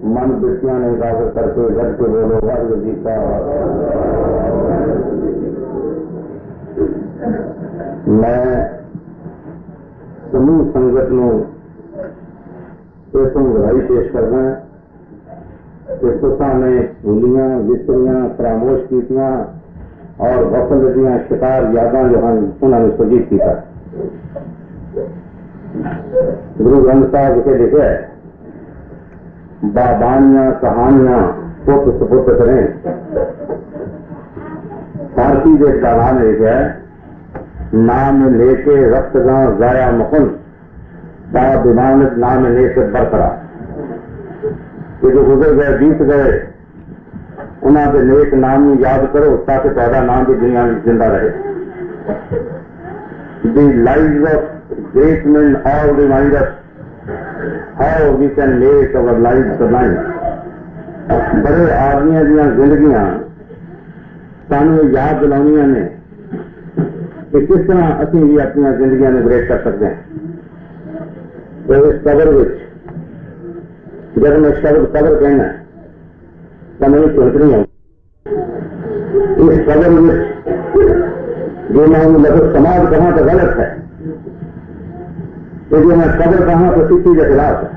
من بچیاں نے اجازت کر کے گھر کے بولو واحد جی کا میں سموہ سنگت نو اس گواہی پیش کرنا کہ تساں نے بھولیاں وسریاں فراموش کیتیاں اور وفل دیاں شکار یاداں جو ہیں انہوں نے سجیت کیا. گرو گرنتھ صاحب کے لکھا ہے بابانیاں کہانیاں پت سپت کریں. فارسی کے دانا نے لکھا ہے نام لے کے رخت گاں ضائع مکن با بیمانت نام لے کے برقرار. کہ جو گزر گئے بیت گئے انہوں کے نیک نام یاد کرو تاکہ تہاڈا نام بھی دنیا میں زندہ رہے. The life of great men all remind us how we can make our lives sublime. بڑے آدمیاں دیا زندگیاں سانو یاد دلاؤنیاں نے کہ کس طرح اسی بھی اپنی زندگیاں میں بریک کر سکتے ہیں. تو اس قبر جب میں شبد قبر کہنا تو میں سوچنی ہوں اس قبر جو میں لفظ سماج کہاں تو غلط ہے کہ جو میں قبر کہاں تو سکھی کے خلاف ہے.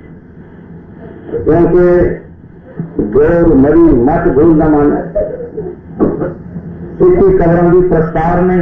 کیونکہ گور مری مت بھول نہ مانا سکھی قبروں کی پرستار نہیں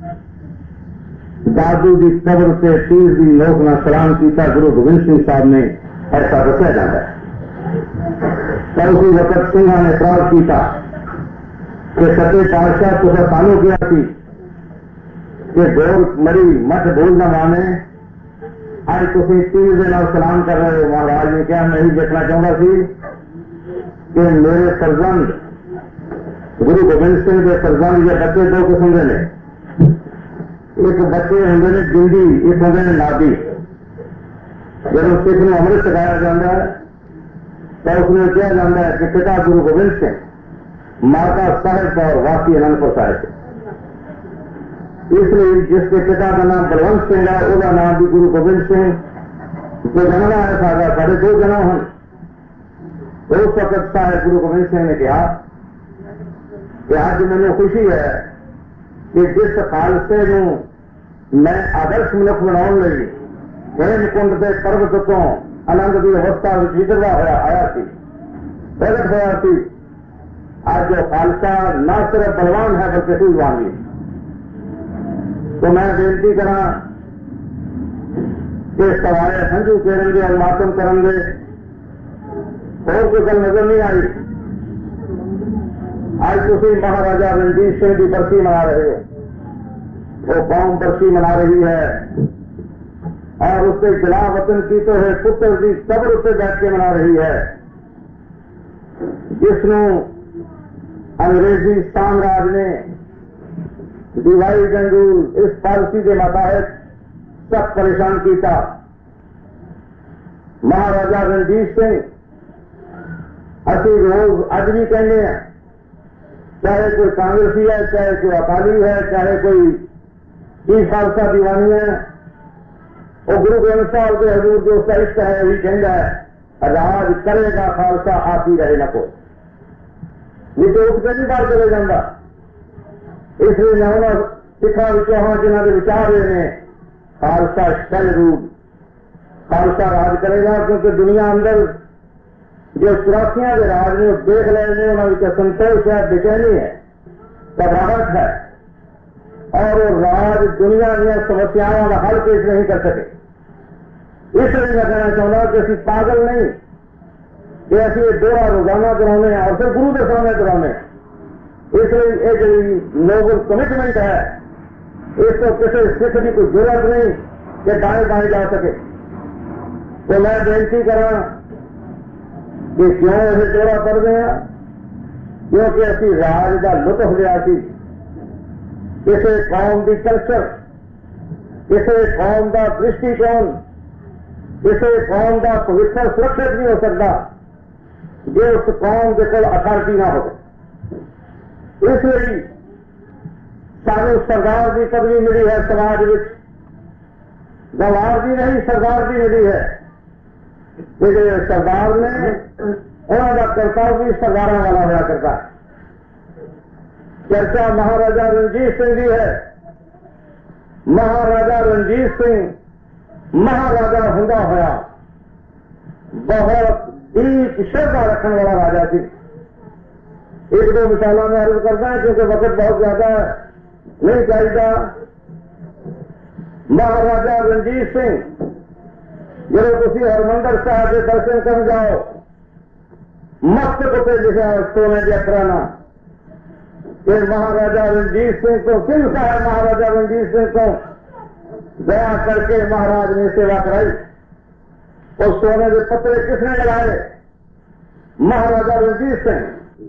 دادو کی قبر سے تیر کی نوک نہ سلام کیا گرو گوبند سنگھ صاحب نے ایسا دسیا جاتا ہے. پر اسی وقت سنگھا نے اعتراض کیا کہ سچے پادشاہ تو سانو کیا سی کہ گور مری مت بھول نہ مانے آج تھی تیر دے نال سلام کر رہے ہو. مہاراج نے کیا میں یہی دیکھنا چاہتا سی کہ میرے فرزند گرو گوبند سنگھ کے فرزند یا بچے دو قسم کے نے. ایک بچے ہوں نے جنگی ایک ہوں نے نادی. جب سکھ نے امرت سکھایا جاتا ہے تو اس میں کیا جاتا ہے کہ پتا گرو گوبند سنگھ ماتا صاحب اور واقعی انند پور صاحب. اس لیے جس کے پتا کا نام بلونت سنگھ ہے وہ نام بھی گرو گوبند سنگھ جو جنم ہے سارے دو جنم ہیں. اس وقت صاحب گرو گوبند سنگھ نے کہا کہ آج مجھے خوشی ہے کہ جس خالصے نو میں آدرش منک بناؤ لئی ہیم کنڈ کے پروت تو آنند کی اوستا وچردا ہوا آیا سی پرگٹ ہوا سی. آج جو خالصہ نہ صرف بلوان ہے بلکہ سوزوان بھی. تو میں بےنتی کرا کہ سوائے ہنجو کھیلیں گے اور ماتم کریں گے اور کوئی گل نظر نہیں آئی. آج تھی مہاراجا رنجیت سنگھ کی برسی منا رہے ہو. وہ قوم برسی منا رہی ہے اور اس سے جلا وطن کی تو ہے پتر کی قبر سے بیٹھ کے منا رہی ہے جس نو انگریزی سامراج نے ڈیوائڈ اینڈ رول اس پالیسی کے ماتحت سب پریشان کیا. مہاراجا رنجیت سنگھ اسی روز اج بھی کہنے ہیں چاہے کوئی کانگریسی ہے چاہے کوئی اکالی ہے چاہے کوئی خالصہ دیوانی ہے وہ گرو گرنتھ صاحب کے حضور جو اس کا عشق ہے وہی کہنا ہے راج کرے گا خالصہ آتی رہے نہ کو یہ تو اٹھ کے نہیں باہر چلے جانا. اس لیے میں انہوں سکھا ہاں جنہوں کے وچار ہوئے ہیں خالصہ شل روپ خالصہ راج کرے گا کیونکہ دنیا اندر جو چوراسیاں کے راج نے دیکھ لے انہوں نے سنتوش ہے بےچینی ہے گھبراہٹ ہے اور وہ راج دنیا دیا سمسیاؤں کا حل پیش نہیں کر سکے. اس لیے میں کہنا چاہتا کہ اسی پاگل نہیں کہ اسی دورہ روزانہ کرانے اور پھر گرو کے سامنے کرانے. اس لیے یہ جو نوبل کمٹمنٹ ہے اس کو کسی سکھ کی کوئی ضرورت نہیں کہ دائیں بائیں جا سکے. تو میں بےنتی کرا کہ کیوں یہ دورہ پڑ گئے ہیں کیونکہ اسی راج کا لطف لیا سی. کسی قوم کی کلچر کسی قوم کا درشٹیکون کسی قوم کا بھوشیہ سرکشت نہیں ہو سکتا جو اس قوم کے کول اتارٹی نہ ہو. اس لیے سانو سردار کی پدوی ملی ہے سماج گوار بھی نہیں سردار بھی ملی ہے کہ سردار نے انہوں کا کرتب بھی سردار والا ہوا کرتا ہے. چرچا مہاراجا رنجیت سنگھ جی ہے. مہاراجا رنجیت سنگھ مہاراجا ہوندا ہوا بہت ڈیپ شردا رکھنے والا راجا سی. ایک دو مثالوں میں عرض کرتا ہے کیونکہ وقت بہت زیادہ نہیں چاہیے. مہاراجا رنجیت سنگھ جب تھی ہرمندر صاحب کے درشن کر جاؤ مست کتے لکھا سونے کے اکرانا کہ مہاراجا رنجیت سنگھ کو سنگھ صاحب مہاراجا رنجیت سنگھ کو دیا کر کے مہاراج نے سیوا کرائی. اور سونے کے پترے کس نے لگائے؟ مہاراجا رنجیت سنگھ.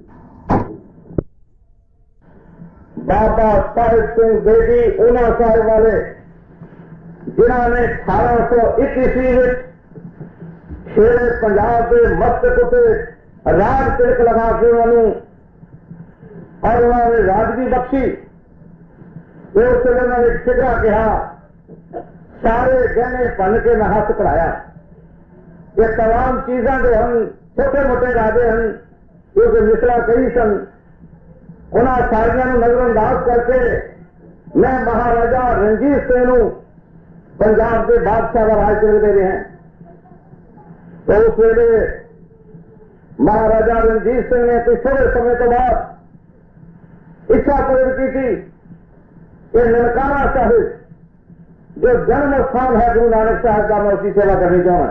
بابا صاحب سنگھ بیٹی اونا صاحب والے جنہوں نے 1821 شیر پنجاب کے مست کتے راج تلک لگا کے انہوں اور انہوں نے راجگی بخشی. اس لیے انہوں نے ٹھیکا کہا سارے گہنے پن کے میں ہاتھ کرایا. یہ تمام چیزاں جو ہم چھوٹے موٹے راجے ہیں کیونکہ مسلا کئی سن انہوں ساریاں نظر انداز کر کے میں مہاراجا رنجیت سنگھ پنجاب کے بادشاہ کا راج چل دے رہے ہیں. تو اس ویلے مہاراجا رنجیت سنگھ نے کچھ تھوڑے سمے تو بعد اچھا پرگٹ کی تھی کہ ننکانہ صاحب جو جنم استھان ہے گرو نانک صاحب کا میں اس کی سیوا کرنی چاہوں.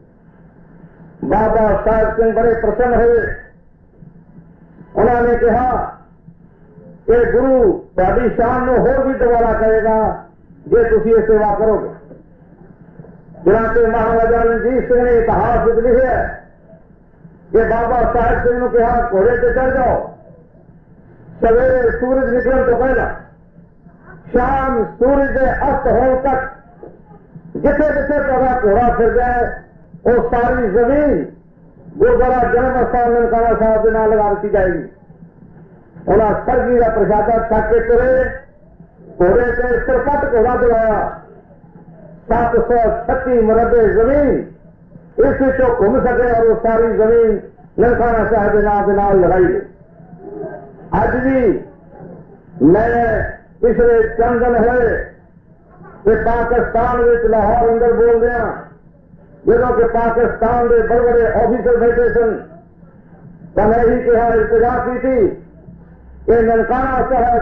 بابا صاحب سنگھ بڑے پرسن ہوئے. انہوں نے کہا کہ گرو تاری شان نو ہور بھی دوبارہ کرے گا جی تھی یہ سیوا کرو گے. جناب مہاراجا رنجیت سنگھ نے اتہاس لکھا ہے کہ بابا صاحب سنگھ نے کہا گھوڑے پہ چڑھ جاؤ سویرے سورج نکلنے تو پہلا شام سورج کے است ہونے تک جتنے جتنے پہلا گھوڑا پھر جائے وہ ساری زمین گردوارا جنم استھان ننکانہ صاحب کے نام لگا دی جائے گی. انہیں سرگی کا پرشادہ چھک کے ترے گھوڑے سے سرپٹ گھوڑا دلایا. 736 مربع زمین اس گھوم سکے اور وہ ساری زمین ننکانہ صاحب کے نام لگائی گئی. اج بھی میں پچھلے چند دن ہوئے کہ پاکستان لاہور اندر بول رہا جب کہ پاکستان کے بڑے بڑے آفیسر بیٹھے سن تو میں یہی کہا التجا کی تھی کہ ننکانہ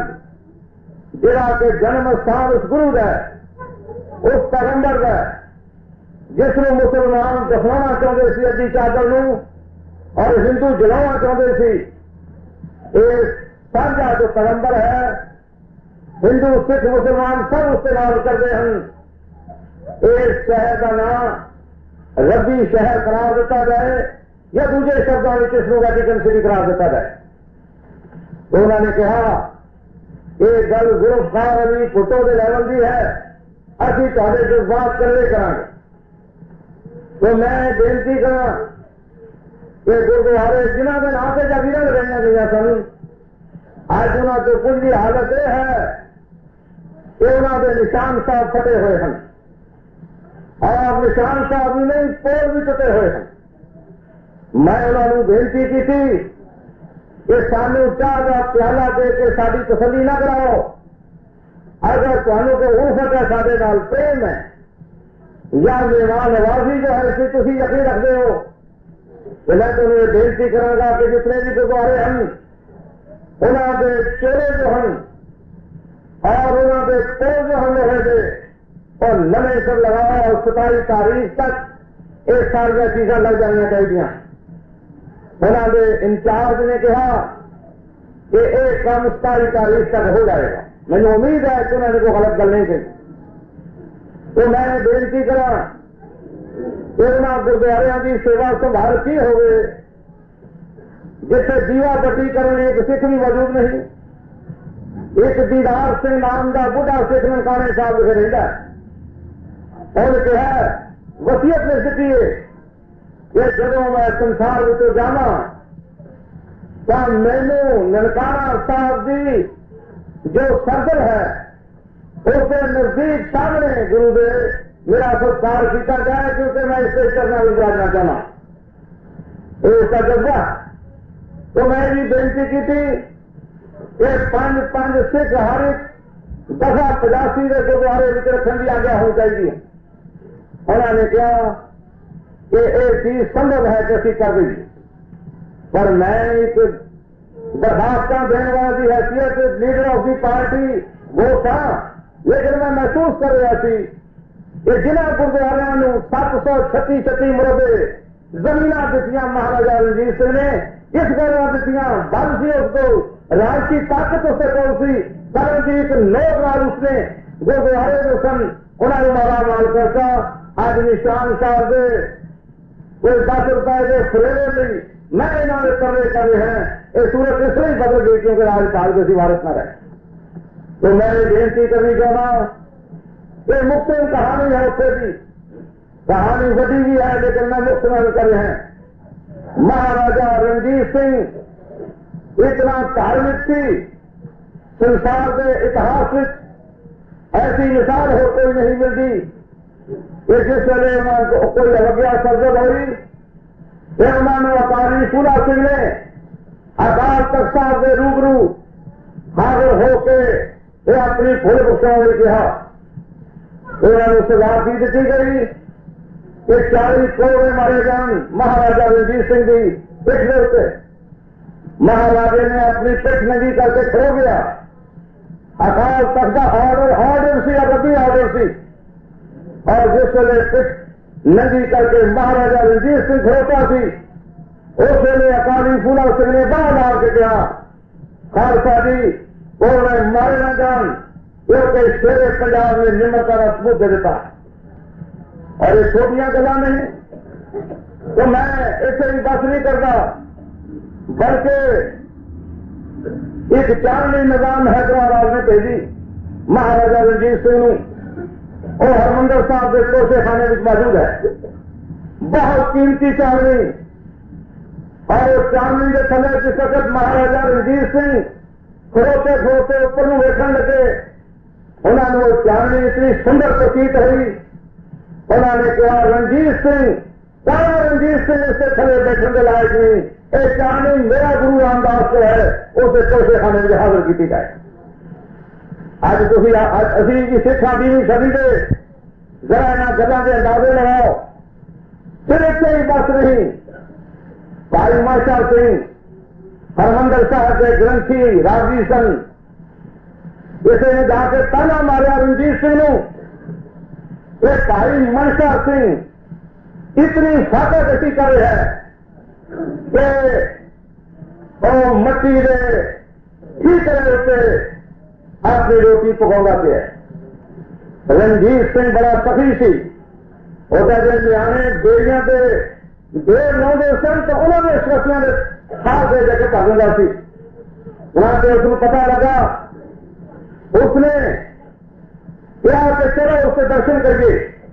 صاحب جڑا کہ جنم استھان اس گرو کا اس پیغمبر کا جس کو مسلمان دفنانا چاہتے سی ادی چادر نو اور ہندو جلانا چاہتے سی. یہ سانجا جو پیغمبر ہے ہندو سکھ مسلمان سب استعمال کرتے ہیں. اس شہر کا نام ربی شہر قرار دیتا جائے یا دوسرے شبدوں میں کسنوں کا ٹکن سٹی قرار دیتا جائے. تو انہوں نے کہا یہ گل گروپ خان علی فوٹو کے لیول کی ہے ابھی تے جذبات کرے کریں گے. تو میں بےنتی کرا کہ گردوارے جنہوں کے نام سے جاگیراں لگائی گئی سن اج انہوں کو کچھ بھی حالت یہ ہے کہ انہوں کے نشان صاحب پھٹے ہوئے ہیں اور نشان صاحب بھی نہیں پول بھی ٹوٹے ہوئے ہیں. میں انہوں نے بےنتی کی تھی کہ سانو چاہ کا پیالہ دے کے ساری تسلی نہ کراؤ. اگر تمہیں کو الفت ہے سارے نال پریم ہے یا مہمان نوازی جو ہے اسے تھی یقین رکھتے ہو تو میں تمہیں بےنتی کروں گا کہ جتنے بھی گردوارے ہیں انہوں کے چہرے جو ہیں اور انہوں کے پول جو ہم لوگ تھے اور نمے سب لگاؤ اور 27 تاریخ تک ایک سال کی چیزیں لگ جانا چاہیے. انہوں نے انچارج نے کہا کہ ایک کام 27 تاریخ تک ہو جائے گا. مجھے امید ہے کہ انہوں نے کوئی غلط گل نہیں کی. تو میں نے بےنتی کرا کہ انہوں گردوارے کی سیوا سنبھال کی ہوئے جیسے دیوا بتی کرنے ایک سکھ بھی موجود نہیں. ایک دیدار سنگھ نام کا بڑھا سکھ ننکانے صاحب لکھے رہتا ہے اور کہا وصیت لکھ سکتی ہے کہ جب میں سنسار میں جانا تو مینو ننکانہ صاحب کی جو سردر ہے اس کے نزدیک سامنے گرو دے میرا ستکار کیا جائے کیونکہ میں اس سے کرنا بھی جاننا چاہنا اس کا جذبہ. تو میں بھی بےنتی کی تھی کہ 5 سکھ ہر ایک دفعہ 85 کے گردوارے رکھنے کی آگیا ہونی چاہیے. انہوں نے کہا کہ یہ چیز سمبھو ہے کہ اسی کر دیں, پر میں ایک درخواست دینے والی حیثیت لیڈر آف دی پارٹی وہ تھا, لیکن میں محسوس کر رہا سی کہ جنہیں گردواروں 736 مربع زمین دیتی مہاراجا رنجیت سنگھ نے, کس گھر دیتی بل سی اس کو, راجسی طاقت اس سے کون سی کرنجیت لوگ نال اس نے گردوارے جو سن انہوں نے مارا مال کرتا. آج نشان صاحب دے کوئی 10 روپئے کے فریرے نہیں میں انہوں نے ترے کرے ہیں. یہ صورت اس لیے بدل گئی کیونکہ راجپال کے سوارت نہ رہے. تو میں نے بےنتی کرنی چاہنا یہ مختلف کہانی ہے, اس سے بھی کہانی بڑی بھی ہے لیکن میں مختلف کر رہے ہیں. مہاراجا رنجیت سنگھ اتنا دھارمک تھی, سنسار کے اتہاس ایسی مثال ہو کوئی نہیں ملتی کہ جس ویلے کوئی اوگیا سرزد ہوئی پھر انہوں نے اکالی پھولا سنگھ نے اکال تخت صاحب کے روبرو حاضر ہو کے یہ اپنی پھول بخشاؤں نے کہا. انہوں نے سزا دی دیتی گئی کہ 40 کوڑے مارے جان مہاراجا رنجیت سنگھ کی پٹھ کے اتنے. مہاراجے نے اپنی پٹھ ننگی کر کے کھڑو گیا. اکال تخت کا آرڈر سی ادبی آرڈر سی, اور جس ویلے پٹھ ننگی کر کے مہاراجا رنجیت سنگھ کھڑوتا سی اس ویلے اکالی پھولا سنگھ نے باہر مار کے کہا خالصہ جی کوڑے مارے نہ جان کیونکہ شیر پنجاب نے نمت کا ثبوت دے دیتا. اور یہ چھوٹیاں گلا نہیں تو میں اسے بھی بس نہیں کرتا, بلکہ ایک چاندنی نظام حیدرآباد میں بھیجی مہاراجا رنجیت سنگھ اور ہرمندر صاحب کے توشے خانے میں موجود ہے. بہت قیمتی چاندنی, اور اس چاندنی کے تھلے جس وقت مہاراجا رنجیت سنگھ کھڑوتے کھڑوتے اوپر میں ویکھن لگے انہوں نے وہ چاندنی اتنی سندر پرتیت ہوئی. انہوں نے کہا رنجیت سنگھ کہاں رنجیت سنگھ اس سے تھلے بیٹھنے کے لائق نہیں, یہ چاندنی میرا گرو رام داس جو ہے اسے توشے خانے میں حاضر کی جائے. اج تھی ابھی سکھ 20ویں صدی کے ذرا یہاں گلوں کے اندازے لگاؤ. پھر اتنے ہی بس نہیں, بھائی ماشا سنگھ ہرمندر صاحب کے گرنتھی راضی سن, کسی نے جا کے تانا ماریا رنجیت سنگھ نو کہ بھائی منشا سنگھ اتنی فاتح کشی کر رہے ہیں کہ وہ مٹی دے ٹھیک رہے ہوتے اپنی روٹی پکاؤں پہ. رنجیت سنگھ بڑا سخی سی, وہ کہتے نیا بیڑیاں پہ دیر لاؤ سن تو انہوں نے شرفیاں ہاتھ دے کے پاگندا سی. وہاں پہ اس کو پتا لگا, اس نے کیا کہ چلو اس سے درشن کریے.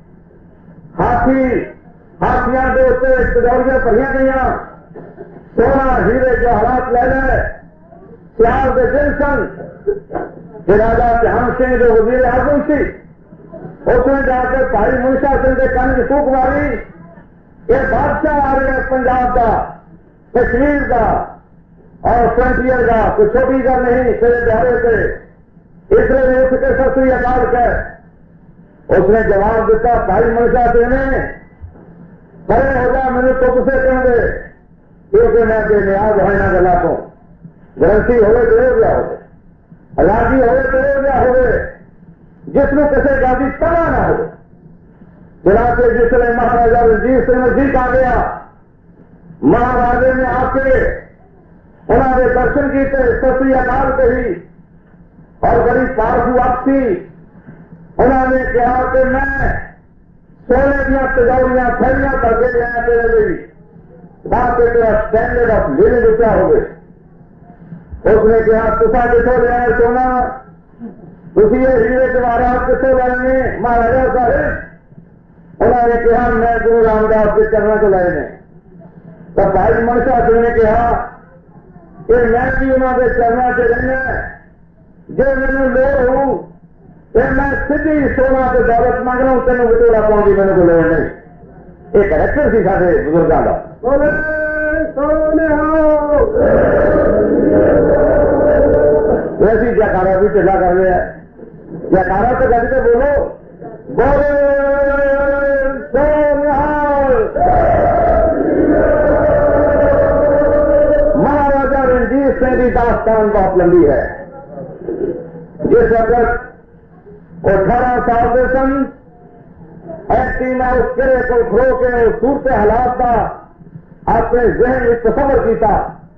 ہاتھیاں کے اتنے تجوریاں پڑھیا گئی, سونا ہیرے جواہرات لے لے, سیال کے دل سن. پھر راجا جہان سنگھ جو وزیر اعظم سی اس نے جا کے بھائی منشا سنگھ کے کن کی سوکھ ماری یہ بادشاہ آ رہے ہیں پنجاب کا, کشمیر کا اور فرنٹیئر کا, کوئی چھوٹی گل نہیں تیرے دہرے سے. اس لیے اٹھ کے سر سری اکال کر اس نے جواب دیتا بھائی منشا سنگھ نے کھڑے ہو جا مجھے تب سے کہیں گے کیونکہ میں بے نیاز ہونا گلا تو گرنتھی ہوئے تو ہو گیا ہوگا, راضی ہوئے تو ہو گیا ہوئے, جس میں کسی گاڑی تنا نہ ہو. چنانچہ جس نے مہاراجا رنجیت سنگھ نزدیک آ گیا, مہاراجے نے آ کے انہوں نے درشن کیتے, سری اکال کہی اور بڑی پارسو واپسی. انہوں نے کہا کہ میں سونے دیا تجوریاں تھیلیاں کر کے لیا تیرے لیے تاکہ تیرا اسٹینڈرڈ آف لیونگ اچھا ہوگی. اس نے کہا تصا کتوں لیا سونا, تھی یہ ہیرے جواہرات کتوں لائیں گے مہاراجا صاحب؟ انہوں نے کہا میں گرو رام داس کے چرنوں کو لائے نے. تو بھائی منشا سنگھ نے کہا کہ میں بھی انہوں کے چرنوں سے رہنا, جو مجھے لوڑ ہوں کہ میں سیدھی سونا کے دولت منگنا ہوں، تینوں بٹولا پاؤں کی میرے کو لوڑ نہیں. یہ کریکٹر سی سارے بزرگوں کا. ویسی جاکارا بھی ٹھلا کر رہا ہے. جاکارا تو کر کے بولو بولے مہاراجا رنجیت سنگھ کی داستان بہت لمبی ہے. جس وقت 18 سال کے سن ایسی میں اس قلعے کو کھلو کے صورت حالات کا اپنے ذہن میں تصور کیتا.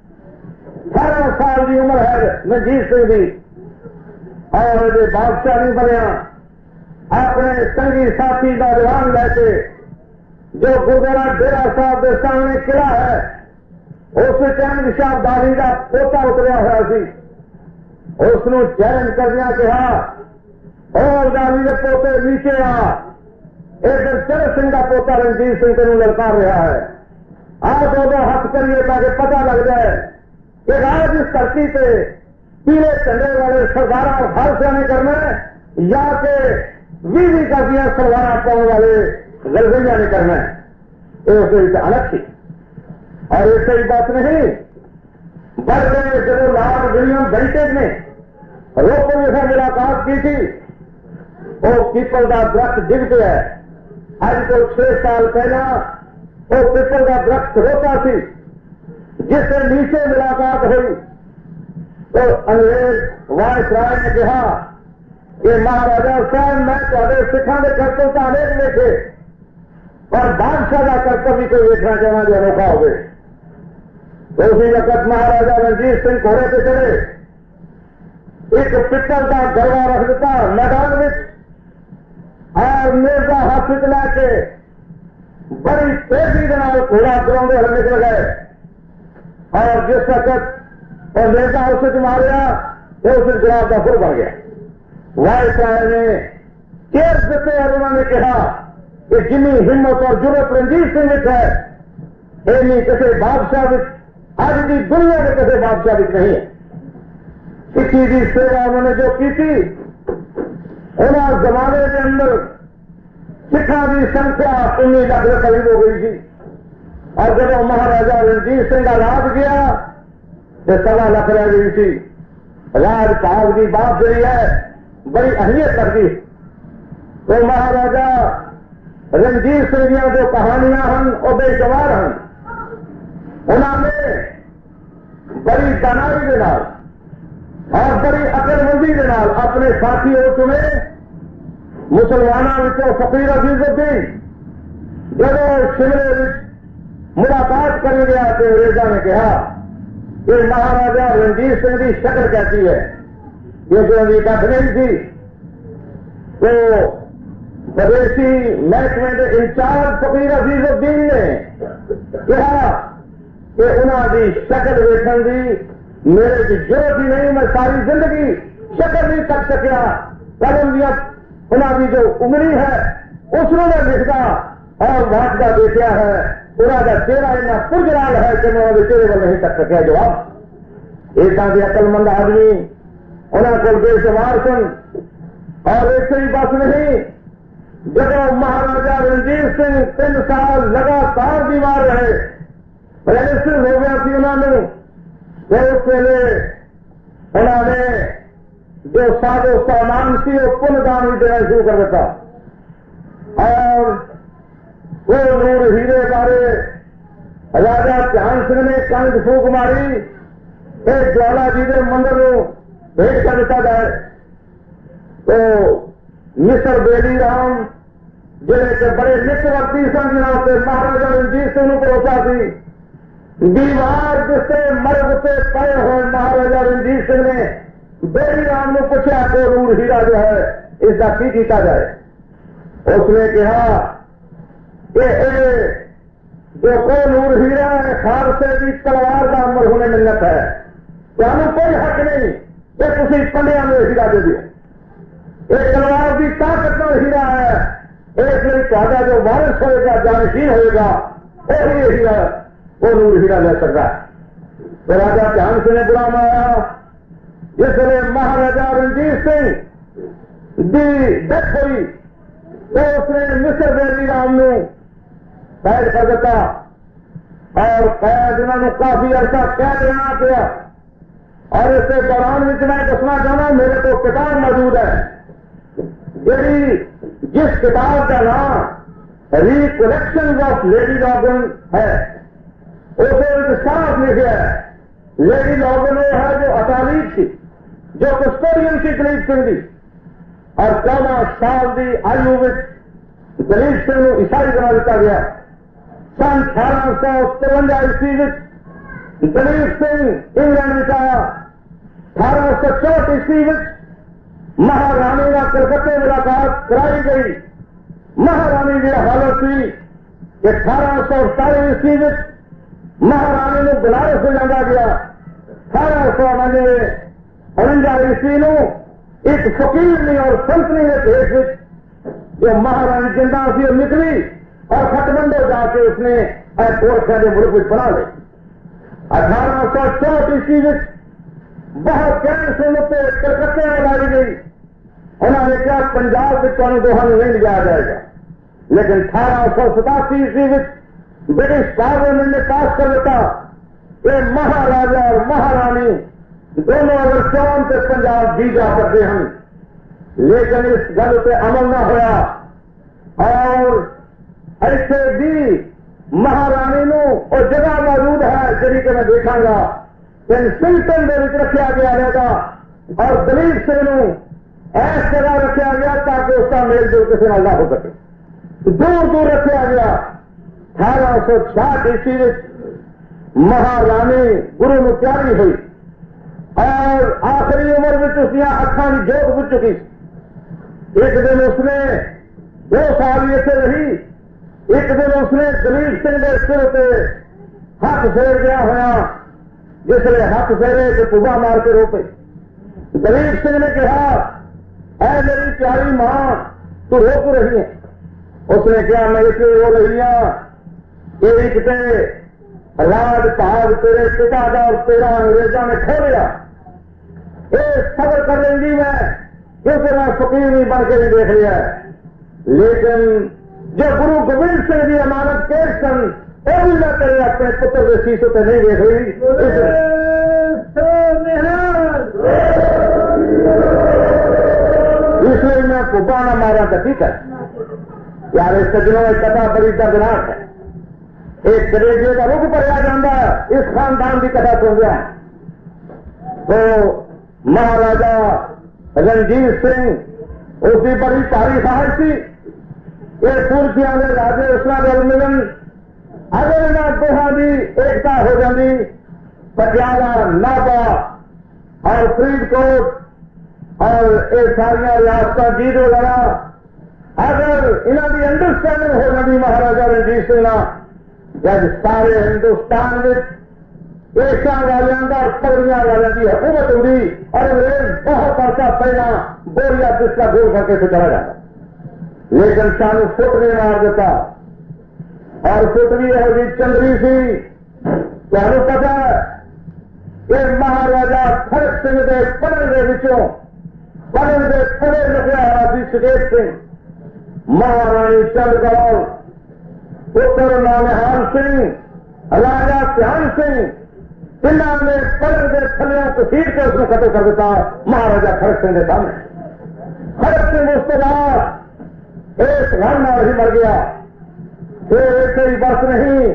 18 سال کی عمر ہے رنجیت سنگھ کی اور یہ بادشاہ نہیں بنیا. اپنے سنگی ساتھی کا جوان لے کے جو گردوارا ڈیرا صاحب کے سامنے قلعہ ہے اس چند شاہ داری کا پوتا اتریا ہوا سی. اس نے چیلنج کردیا کہا اور داری کے پوتے نیچے آ. ادھر چرن سنگھ کا پوتا رنجیت سنگھ تینوں للکار رہا ہے. آپ دو ہاتھ کریے تاکہ پتہ لگ جائے کہ راج اس دھرتی پہ پیلے چنڈے والے سردار ہر سے نہیں کرنا یا کہ وی کردیا سلوار پاؤں والے غلبیاں نہیں کرنا. یہ اس سے الگ تھی. اور ایسے ہی بات نہیں بڑے جب لارڈ ولیم بینٹیج نے روپڑ سے ملاقات کی تھی. وہ پیپل کا درخت ڈگ گیا ہے. آج کو 6 سال پہلا وہ پیپل کا درخت روتا سی جس سے نیچے ملاقات ہوئی تو انگریز وائس رائے نے کہا کہ مہاراجا صاحب میں تے سکھان کے کرتب تو انیک دیکھے اور بادشاہ کا کرتب بھی کوئی دیکھنا چاہنا جو انوکھا ہوگی. تو اسی وقت مہاراجا رنجیت سنگھ گھوڑے پہ چڑھے ایک پتل کا گروا رکھ دیتا میدان میں اور مرزا ہاتھ لے کے بڑی تیزی کے نال گھوڑا گراؤنڈ ہر نکل گئے. اور جس وقت اور مرزا اسے ماریا تو اس جناب کا فل بن گیا. وائس رائے نے کیس دیتے اور انہوں نے کہا کہ جنی ہمت اور جرت رنجیت سنگھ ہے اینی کسی بادشاہ آج کی دنیا کے کسی بادشاہ نہیں ہے. سکھی کی سیوا انہوں نے جو کی تھی انہوں زمانے کے اندر سکھا کی سنکھیا 19 لاکھ کے قریب ہو گئی تھی. اور جب مہاراجا رنجیت سنگھ کا راج گیا تو 1.25 لاکھ رہ گئی تھی. راج پاگ کی بات جو ہے بڑی اہمیت رکھتی. تو مہاراجا رنجیت سنگھ دیا جو کہانیاں ہیں وہ بے شمار ہیں. انہوں نے بڑی دانائی کے نال اور بڑی عقل مندی کے نال اپنے ساتھی ہو چنے مسلمانوں فقیر عزیز الدین جب شملے ملاقات کر گیا تو انگریزوں نے کہا کہ مہاراجا رنجیت سنگھ کی شکل کیسی ہے یہ جو ابھی کٹ نہیں تھی. تو بدیسی محکمے کے انچارج فقیر عزیز الدین نے کہا کہ انہوں کی شکل ویکن کی میرے کی ضرورت ہی نہیں. میں ساری زندگی شکل نہیں کر سکیا. انہوں کی جو عمری ہے اس نے لکھتا اور واقعہ دیکھا ہے انہوں کا چہرہ اتنا پرجلال ہے کہ میں وہ چہرے کو نہیں کر سکیا. جواب ایک کے عقل مند آدمی انہوں کو بے شمار سن. اور ایسے ہی بس نہیں جب مہاراجا رنجیت سنگھ 3 سال لگاتار بیمار رہے پیرسل ہو گیا تھی انہوں نے تو اس ویلے انہوں نے جو ساد و سامان سی وہ پن دان بھی دینا شروع کر دیتا. اور وہ نور ہیرے بارے راجا دھیان سنگھ نے کنگ پھوک ماری ایک جوالا جی کے مندر بھیٹ کر دیتا جائے. تو مصر بیلی رام جہے کہ بڑے نت ورتی سن جناب سے مہاراجا رنجیت سنگھ بھروسہ سی. دیوار جس سے مرگ سے پڑے ہوئے مہاراجا رنجیت سنگھ نے بیلی رام نے پوچھا کہ نور ہیرا جو ہے اس کا کی کیتا جائے. اس نے کہا کہ جو کوئی نور ہیرا ہے خار سے بھی تلوار کا عمر ہونے منت ہے تمہیں کوئی حق نہیں کہ تھی پنڈیا میں ہیرا دے دو. ایک تلوار کی طاقت میں ہیرا ہے اس لیے تا جو وارث ہوئے گا جانشین ہوئے گا وہی ہیرا وہ نور ہیرا لے سکتا ہے. تو راجا دھیان سنگھ نے بلا مایا جس نے مہاراجا رنجیت سنگھ ڈیتھ ہوئی تو اس نے مصر ویلی رام نے قید کر دیتا اور قید انہوں نے کافی عرصہ قید رہنا پیا. اور اس کے دوران میں میں دسنا چاہنا میرے کو کتاب موجود ہے جس کتاب کا نام ریکلیکشن آف لیڈی لاگن ہے. اسے صاف لکھا ہے لیڈی لاگن وہ ہے جو اطالب تھی جو کسٹورین کی دلیپ سنگھ دی اور 14 سال کی آیو میں دلیپ سنگھ کو عیسائی بنا دیتا گیا. سن 1853 عیسوی میں دلیپ سنگھ انگلینڈ میں آیا. 1864 عیسوی میں مہارانی کا کلکتے ملاقات کرائی گئی. مہارانی کی حالت ہوئی کہ 1847 عیسوی میں مہارانی نے بنارس سے جانا گیا. 1849 عیسوی میں ایک فقیر نے اور سنتنی نے بھیج جو مہارانی جندا سی نکلی اور کھٹمنڈے جا کے اس نے گورکھا کے ملک میں بنا لے. 1864 عیسوی میں بہت گہر سنت کلکتے میں لائی گئی. انہوں نے کیا پنجاب میں تمہیں دوہا نہیں لے جایا جائے گا. لیکن 1887 عیسوی میں برٹش پارلیمنٹ نے پاس کر دیتا کہ مہاراجا اور مہارانی دونوں اگر چون سے پنجاب بھی جا سکتے ہیں. لیکن اس گل پہ عمل نہ ہوا اور ایسے بھی مہارانی نو اور جگہ موجود ہے جی کہ میں دیکھا گا پینسلٹن کے رکھا گیا رہے گا اور دلیپ سنگھ نو ایس جگہ رکھا گیا تاکہ اس کا میل جول کسی نہ ہو سکے. دور دور رکھا گیا. 1866 عیسوی میں مہارانی گرو نو پیاری ہوئی اور آخری عمر میں اس کی اکھاں کی جوت بجھ چکی. ایک دن اس نے 2 سال اسے رہی. ایک دن اس نے دلیپ سنگھ کے سر پہ ہاتھ پھیر گیا ہوا جس نے ہاتھ پھیرے تو پوبا مار کے روپے. دلیپ سنگھ نے کہا اے میری پیاری ماں تو رو کیوں رہی ہے. اس نے کہا میں اس لیے رو رہی ہوں کہ ایک تے راج پاگ تیرے پتا کا اور تیرا انگریزوں نے کھو لیا. یہ صبر کر لیں گی میں کیونکہ میں فقیر نہیں بن کے نہیں دیکھ لیا. لیکن جو گرو گوبند سنگھ کی امانت کیس سن وہ بھی میں تیرے اپنے پتر کے شیشوں پہ نہیں دیکھ رہی. اس لیے میں پھپا نہ مارا تو ٹھیک ہے یار. اس سجنوں میں کتھا بڑی دردناک ہے. ایک کلیجے کا رخ پڑیا جاتا ہے. اس خاندان کی کتھا سن گیا تو مہاراجا رنجیت سنگھ اس کی بڑی بھاری خواہش تھی یہ پورتیاں کے راجے اس کا رل ملن اگر انہیں دوہاں کی ایکتا ہو جاتی. پٹیالہ نابا اور فرید کوٹ اور یہ ساریا ریاستیں جیت وغیرہ اگر انہوں کی انڈرسٹینڈنگ ہو جاتی مہاراجا رنجیت سنگھ جب سارے ہندوستان میں ایشا والوں کا پگڑیاں والوں کی حکومت ہوئی اور انگریز بہت عرصہ پہلا بوریا جس کا گول کر کے سے چلا جاتا. لیکن سانو فٹ نے مار دیتا اور فٹ بھی یہ چندری سی. تمہیں پتا ہے کہ مہاراجا کھڑک سنگھ کے پڑھن کے بچوں پڑھن کے تھوڑے لکھا ہوا سی سکیت سنگھ مہارانی چند کور پتر نانہال سنگھ راجا دھیان سنگھ تینوں نے پڑھن کے تھلوں کسیٹ کے اس کو قتل کر دیتا مہاراجا کھڑک سنگھ کے سامنے. کھڑک سنگھ اس کے بعد ایک گھر میں ہی مر گیا. پھر ایسے ہی بس نہیں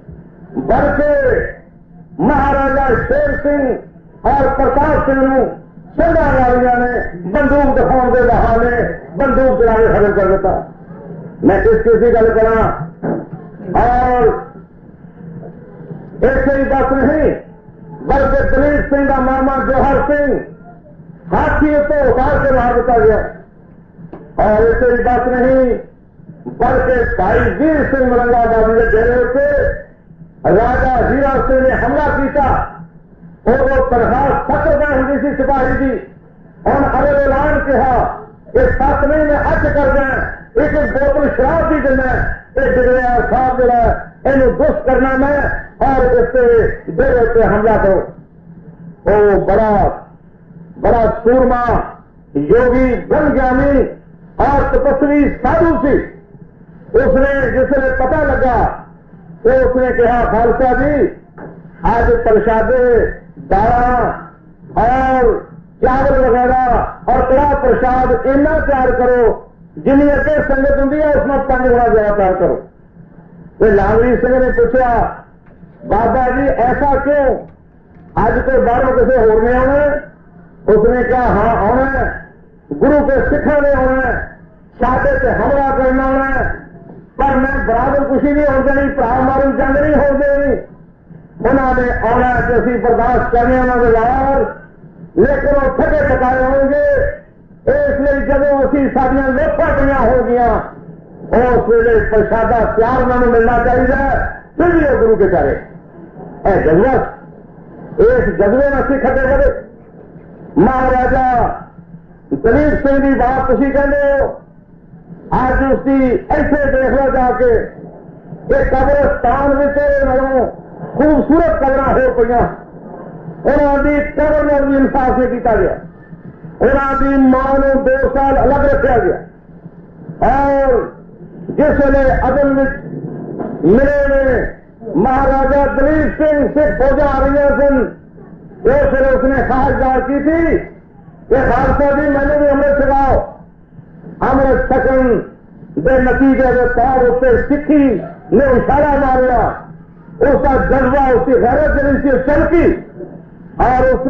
بلکہ مہاراجا شیر سنگھ اور پرتاپ سنگھ نو سنگا والیاں نے بندوق دکھاؤ کے بہانے بندوق چلا کے ختم کر دیتا. میں کسی گل کرا اور ایسے ہی بس نہیں بلکہ دلیپ سنگھ کا ماما جوہر سنگھ ہاتھی تو اتار کے مار دیتا گیا. اور ایسے ہی بات نہیں بلکہ بھائی ویر سنگھ مرنگا بازی کے ڈیرے سے راجا ہیرا سنگھ نے حملہ کیا اور وہ تنخواہ 70 ہوتی سی سپاہی کی اور اگر اعلان کیا کہ 7 مہینے حج کر دیں ایک بوتل شراب بھی دینا ایک ڈگریا صاحب جو ہے یہ درست کرنا میں اور اس سے ڈیرے پہ حملہ کرو. وہ بڑا سورما یوگی بن جانی اور تپسوی سادھو سی. اس نے جس نے پتہ لگا تو اس نے کہا خالصہ جی آج پرشادے دالا اور چاول وغیرہ اور کڑا پرشاد اینا تیار کرو جنہیں اگے سنگت ہوں اس میں 5 گنا زیادہ تیار کرو. تو لانگری سنگھ نے پوچھا بابا جی ایسا کیوں اج تو باہر کسی ہونے آنا؟ اس نے کہا ہاں آنا گرو کے سکھوں نے آنا سادے سے حملہ کرنا آنا پر میں برابر خوشی نہیں ہو دینی برا مارو جنگ نہیں ہو دینی. انہوں نے آنا کہ اسی برداشت کرنے انہوں نے یار لیکن وہ تھکے ٹکائے ہوں گے. اس لیے جب اسی سارا لوٹا پڑیاں ہو گیا اس ویلے پرشادہ پیار انہوں ملنا چاہیے پھر بھی وہ گرو کے چارے اے جذبہ اس جذبے میں اسی کھٹے کرے. مہاراجا دلیپ سنگھ کی بات تھی کہتے ہو آج اس کی ایسے دیکھ لو جا کے یہ قبرستان میں خوبصورت قبر ہو پہ انہوں کی قبر میں بھی انصاف نہیں کیا گیا. انہوں کی ماں نے 2 سال الگ رکھا گیا اور جس ویلے عدل ملے نے مہاراجا دلیپ سنگھ سکھ فوجاں آ رہی سن اس ویلے اس نے خواہش گار کی تھی کہ خالصہ جی میں نے بھی امرت چھکاؤ. امرت چھکن کے نتیجے کے طور اتنے سکھی نے اشارہ ماریا اس کا جذبہ اس کی غیرت جنسی چلکی اور اس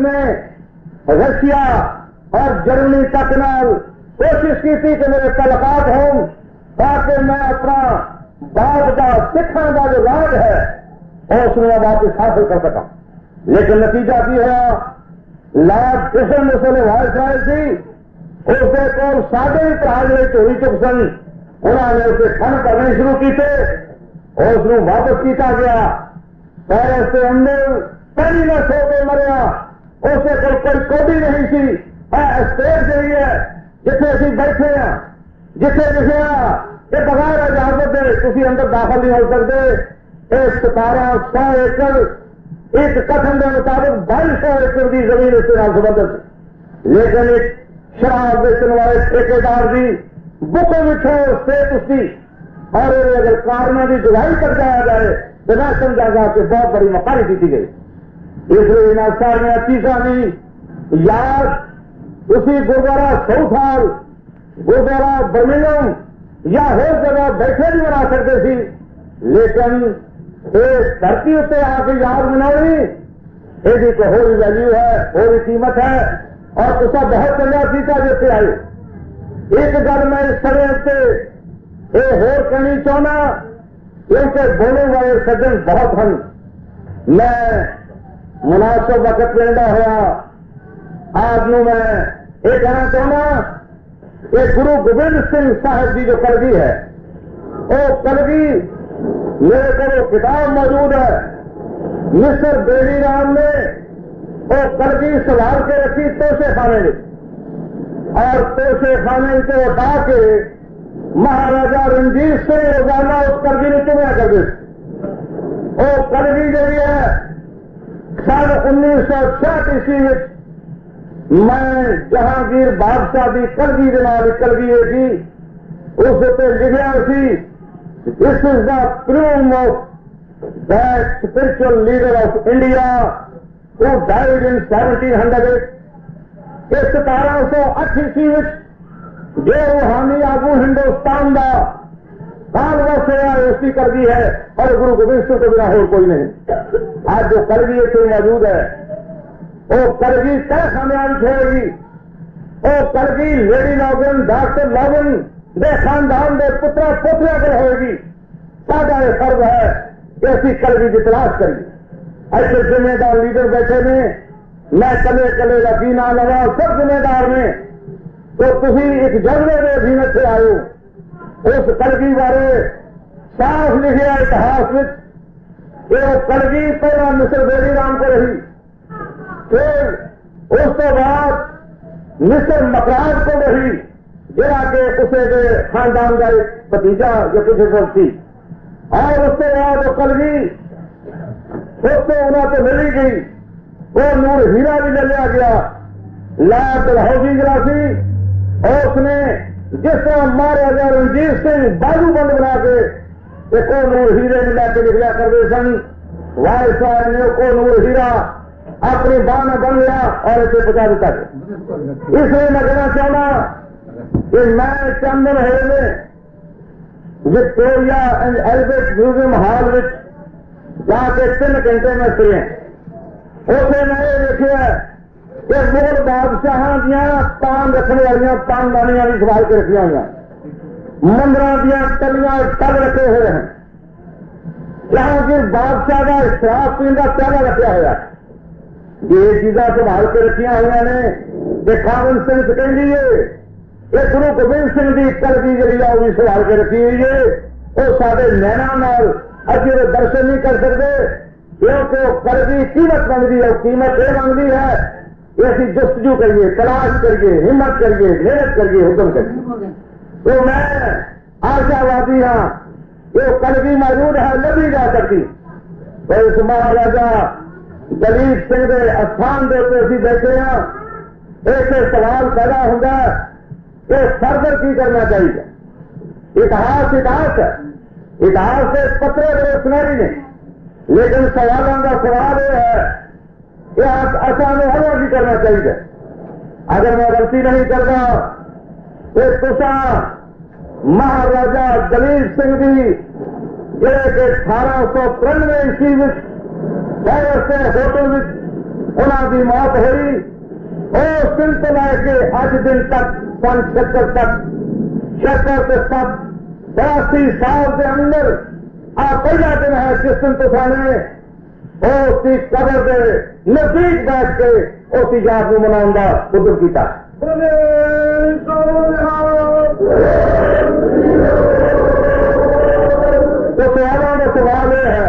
نے رشیا اور جرمنی تک نال کوشش کی تھی کہ میرے تعلقات ہوں تاکہ میں اپنا باپ کا سکھوں کا جو راج ہے اس میں واپس حاصل کر سکا. لیکن نتیجہ کی ہوا لارڈ کرشن مسلے وائس رائے تھی اس کے کول سادے ہی پراج میں چوری چک سن. انہوں نے اسے کھن کرنے شروع کیتے اس کو واپس کیتا گیا. پیرس کے اندر پہلی نہ سو کے مریا اس کے کوئی کوڈی نہیں سی. اسٹیٹ جی ہے جتنے اسی بیٹھے ہیں جتنے لکھا کہ بغیر اجازت دے تھی اندر داخل نہیں ہو سکتے. یہ 1700 ایکڑ ایک کتن کے مطابق 2200 ایکڑ کی زمین اس کے سبندت لیکن ایک شراب بیچنے والے ٹھیکیدار کی بک لکھو اسٹیٹ اس کی اور اگر کارنوں کی جگائی کر جایا جائے تو نہ سمجھا گا کہ بہت بڑی مکاری کی گئی. اس لیے ان سارے چیزاں کی یاد اسی گردوارا سوتھال گردوارا برمنگم یا ہر جگہ بیٹھے بھی بنا سکتے تھی لیکن اس دھرتی اتنے آ کے یاد بناؤ یہ تو ہو ویلیو ہے ہو قیمت ہے اور تصا بہت چنگا کیتا جیسے آئے. ایک گل میں اس طرح سے یہ ہونی چاہنا کیونکہ بولنے والے سجن بہت ہیں. میں مناسب وقت لینا ہوا آج میں یہ کہنا چاہنا کہ گرو گوبند سنگھ صاحب کی جو کلگی ہے وہ کلگی میرے کو کتاب موجود ہے. مسٹر بیری رام نے وہ کلگی سوال کے رکھی توشے خانے میں اور توشے خانے سے ہٹا کے مہاراجا رنجیت سنگھ روزانہ اس کلگی نے چمیا کرتے. وہ کلگی جی ہے سن 1966 عیسوی میں جہانگیر بادشاہ کی کلگی کے نام کلگی ہے جی اس لکھا سی this is the poem of that spiritual leader of India who died in 1700 کہ 1708 عیسوی جو روحانی آگو ہندوستان کا کال بس ہوا اس کی کلگی ہے اور گرو گوبند سنگھ کے بنا اور کوئی نہیں. آج جو کلگی اتنے موجود ہے وہ کلگی طے خانے چھوڑے گی. وہ کلگی لیڈی لاگن ڈاکٹر لاگن دے خاندان دے پترا پوتریا کو ہوئے گی. سارا یہ فرض ہے کہ اسی کلگی کی تلاش کریے. ایسے ذمہ دار لیڈر بیٹھے نے میں کلے کلے کا کی نام لگا سب ذمہ دار نے تو تھی ایک جذبے میں بھی سے آئے اس کلگی بارے صاف لکھا اتہاس میں کہ وہ کلگی پہلا مصر بیری رام کو رہی پھر اس کے بعد مصر مکراج کو رہی جہاں کہ اسے کے خاندان کا ایک بھتیجا جو کسی تھی اور اس کے بعد وہ کلگی اس کو انہوں سے ملی گئی. وہ نور ہیرا بھی لے لیا گیا. لارڈ ڈلہوزی جڑا سی اور اس نے جس طرح مہاراجا رنجیت سنگھ بازو بند بنا کے ایک نور ہیرے میں لے کے نکلا کرتے سن، وائس رائے نے کو نور ہیرا اپنی باہ میں بن لیا اور اسے پہنچا دیتا ہے۔ اس لیے میں کہنا چاہنا کہ میں چند مہینے میں Victoria and Albert museum hall میں جا کے 3 گھنٹے میں سنے اسے میں یہ دیکھا کہ مغل بادشاہ دیا پان رکھنے والی پاندانیاں بھی سوال کے رکھی ہوئی، مندر دیا تلیاں ٹب رکھے ہوئے ہیں، جہانگیر بادشاہ کا شراب پین کا پیالہ رکھا ہوا ہے۔ یہ چیزاں سنبھال کے رکھی ہوئی نے کہ کامن سینس کہیں گے یہ گرو گوبند سنگھ کی کلگی جی ہے وہ بھی سنبھال کے رکھی ہوئی ہے۔ وہ سارے نینا ابھی وہ درشن نہیں کر سکتے کیونکہ کلگی قیمت منگتی ہے، قیمت یہ منگتی ہے کہ اسی جستجو کریے، تلاش کریے، ہمت کریے، محنت کریے، حکم کریے۔ تو میں آشا وادی ہاں یہ کلگی موجود ہے، لبھی جا سکتی تو اس مہاراجا دلیپ سنگھ کے استھان دے کے اسی بیٹھے ہیں۔ ایک سوال پیدا ہوگا کہ فردر کی کرنا چاہیے۔ اتہاس ہے، اتہاس سے پترے بڑے سنہری نے، لیکن سوالوں کا سوال یہ ہے کہ آسان حل کی کرنا چاہیے۔ اگر میں غلطی نہیں کرتا تو تسا مہاراجا دلیپ سنگھ کی جڑے کہ 1893 عیسوی میں پیرس کے ہوٹل میں انہوں کی موت ہوئی، اس دن سے لے کے اج دن تک سن 76 تک 76 سے 82 سال کے اندر پہلا دن ہے جس دن تصا نے اس کی قبر کے نزدیک بیٹھ کے اس کی یاد کو مناؤں کا قدر کیا۔ تو سوالوں کا سوال یہ ہے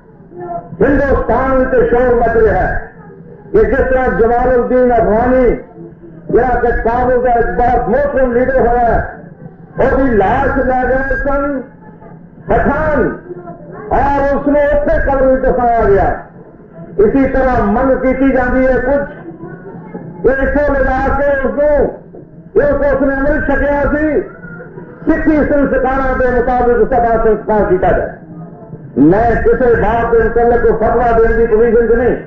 ہندوستان کے شور مچ رہا ہے کہ جس طرح جمال الدین افغانی جہاں کہ کابل کا ایک بہت محترم لیڈر ہوا ہے وہ بھی لاش لے گئے سن پٹھان اور اس نے اتنے قبر میں دفنایا گیا۔ اسی طرح منگ کی جاتی ہے کچھ ایسے لگا کے اس نے مل سکیا سی سکھی سنسکار کے مطابق سدا سنسکار کیا جائے۔ میں کسی بات کے متعلق کو فتوا دینے کی پوزیشن سے نہیں،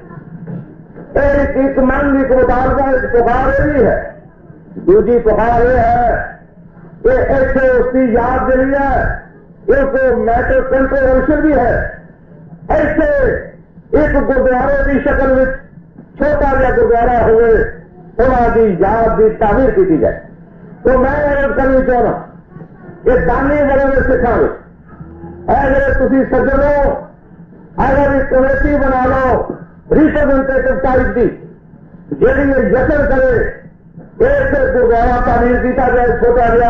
ایک من کی مطالبہ ایک پکار یہ بھی ہے، دوسری پکار یہ ہے کہ ایسے اس کی یاد دلی ہے ایک میٹر کنٹروورشل بھی ہے، ایسے ایک گردوارے کی شکل میں چھوٹا جا گردوارا ہوئے انہوں کی یاد کی تعمیر کی جائے۔ تو میں عرض کرنی چاہتا کہ دانی بڑے میں سکھا لو، اگر تھی سجنو اگر ایک کمیٹی بنا لو ریپرزینٹیٹو ٹائپ کی جی یہ یقین کرے ایک گردوارا تعمیر کیا جائے چھوٹا جا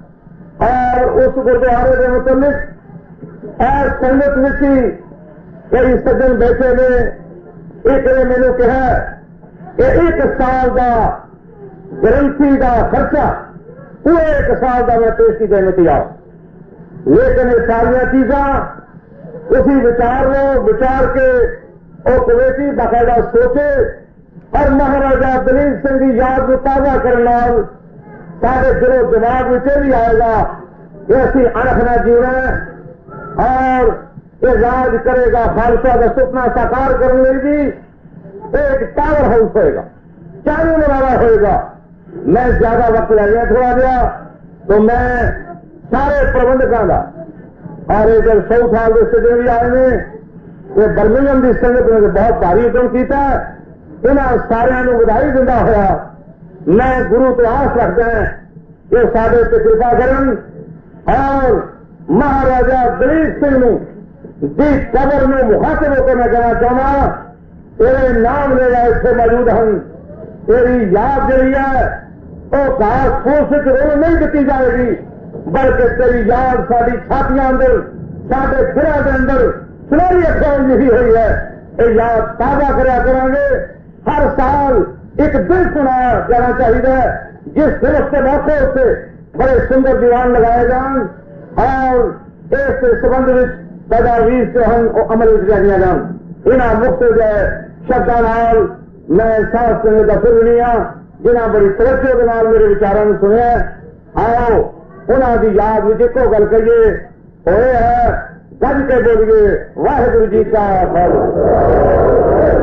اور اس گردوارے کے متعلق ایس سنگت میں کئی سجن بیٹھے نے ایک نے مینو کہا کہ 1 سال کا گرنسی کا خرچہ پورے 1 سال کا میں پیش کی دینے تیار، لیکن یہ ساری چیزاں اسی وچار لو، وچار کے اور کمیٹی باقاعدہ سوچے اور مہاراجا دلیپ سنگھ کی یاد کو تازہ کرنا سارے دل و دماغ میں بھی آئے گا کہ اسی انکھنا جینا اور یہ راج کرے گا خالصہ کا سپنا ساکار کرنے بھی ایک ٹاور ہاؤس ہوئے گا، چالو والا ہوئے گا۔ میں زیادہ وقت لگ گیا تھوڑا گیا تو میں سارے پربندکوں کا اور ایک 100 سال کے سجن بھی آئے ہیں یہ برمنگم کی سنگت نے بہت بھاری ادم کیا، انہوں سارے بدائی دینا ہوا۔ میں گرو تو آس رکھتا ہے کہ سارے سے کرپا کرن اور مہاراجا دلیپ سنگھ کی قبر میں مخاطب ہو کر میں کہنا چاہوں تیرے نام لے گا اتنے موجود ہیں، تیری یاد جی ہے وہ گھاس پھوس رول نہیں دیتی جائے گی بلکہ تیری یاد ساری چھاتیاں اندر سارے دلوں کے اندر سنہری اکھروں لکھی ہوئی ہے۔ یہ یاد تازہ کرا کریں گے، ہر سال ایک دن سنایا جانا چاہیے جس دن اس کے موقع سے بڑے سندر دیوان لگائے جان اور اس سبند میں تجاویز سے ہم عمل لیا جان۔ انہاں مختلف شبدوں نال میں سانس لینے کا پھر نہیں ہوں जिन्हां बड़ी तवज्जो दे नाल मेरे विचारां नूं सुनिया, आओ उन्हां दी याद विच इक्को गल कहिए, होए है गज के बोलिए वाहिगुरू जी का खालसा।